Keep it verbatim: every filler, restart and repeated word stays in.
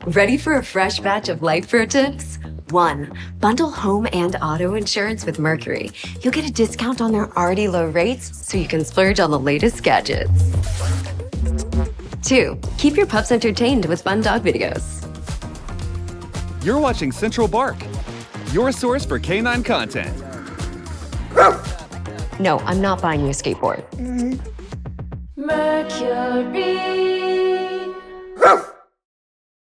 Ready for a fresh batch of life pro tips? One, bundle home and auto insurance with Mercury. You'll get a discount on their already low rates, so you can splurge on the latest gadgets. Two, keep your pups entertained with fun dog videos. You're watching Central Bark, your source for canine content. No, I'm not buying you a skateboard. Mercury.